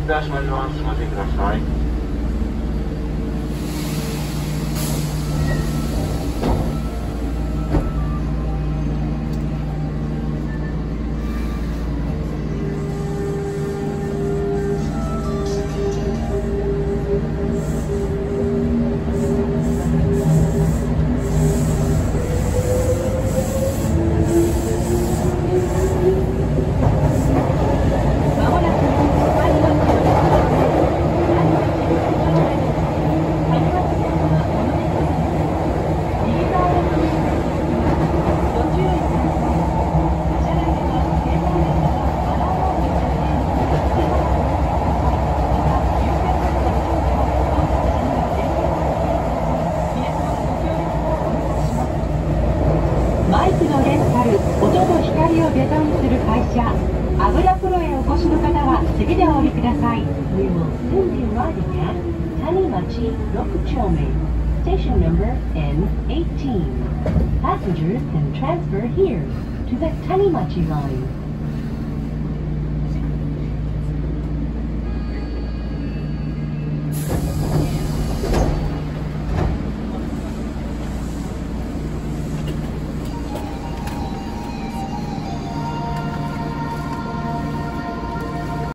ドア閉まります。お待ちください。 マイクのレンタル、音と光をデザインする会社、油プロへお越しの方は次でお降りください。We will soon be arriving at Tanimachi 6丁目 Station number N18. Passengers can transfer here to the Tanimachi line.